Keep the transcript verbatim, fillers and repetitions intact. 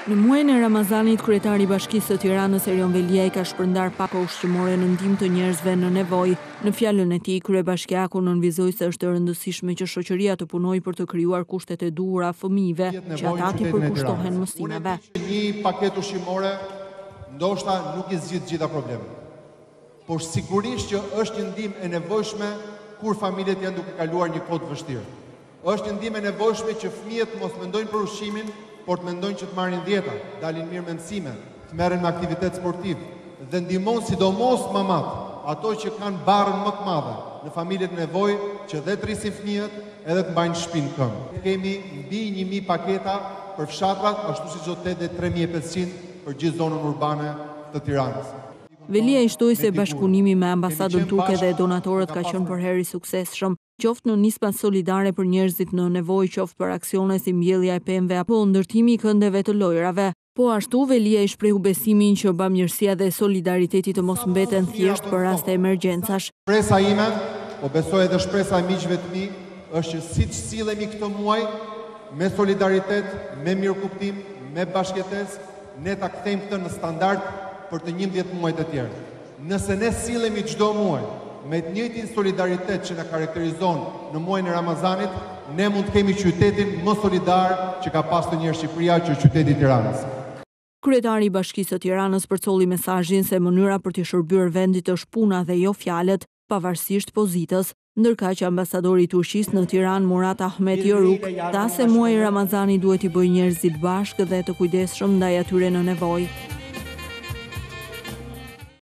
Në muajin e Ramazanit, kryetari i Bashkisë së Tiranës Erion Velia i ka shpërndar paka ushqimore në ndihmë të njerëzve në nevojë. Në fjalën e tij, kryebashkiaku nënvizoi se është e rëndësishme që shoqëria të punojë për të krijuar kushtet e duhura fëmijëve, që ata të përkushtohen mësimeve. Një paketë ushqimore ndoshta nuk i zgjidh gjitha problemet, por sigurisht që është një ndihmë e nevojshme kur familjet janë duke kaluar një kohë të vështirë. Është një ndihmë e nevojshme që fëmijët mos mendojnë për ushqimin, por të mendojnë që të marrin dieta, dalin mirë me mësime, të merren me aktivitet sportiv dhe ndihmon sidomos mamat, ato që kanë barrën më të madhe në familjet nevojë që dhe të rrisin fëmijët edhe të mbajnë shtëpinë këmbë. Kemi mbi një mijë paketa për fshatrat, ashtu siç do të jetë tre mijë e pesëqind për gjithë zonën urbane të Tiranës. Velia i shtoi se bashkëpunimi me ambasadën turke dhe donatorët ka qenë përherë i suksesshëm, qoftë në nisma solidare për njerëzit në nevojë, qoftë për aksione si mbjellja e pemëve apo ndërtimi i këndeve të lojrave. Po ashtu, Velia i shprehu besimin që bamirësia dhe solidariteti të mos mbeten thjesht për raste emergjencash. Shpresa ime, po besoj edhe shpresa e miqve të mi, është që siç sillemi këtë muaj me solidaritet, me mirëkuptim, me bashkëtesë, ne ta kthejmë këtë në standard për të njëmbëdhjetë muajt e tjerë. Nëse ne sillemi çdo muaj me të njëjtin solidaritet që na karakterizon në muajin e Ramazanit, ne mund të kemi qytetin më solidar që ka pas të njërë Shqipëria, që është qyteti i Tiranës. Kryetari i Bashkisë së Tiranës përcolli mesazhin se mënyra për të shërbyer vendit është puna dhe jo fjalët, pavarësisht pozitës, ndërkaq që ambasadori i Turqisë në Tiranë Murat Ahmet Yoruk tha se muaji i Ramazanit duhet i bëjë njerëzit bashkë dhe të kujdesshëm ndaj atyre në nevojë.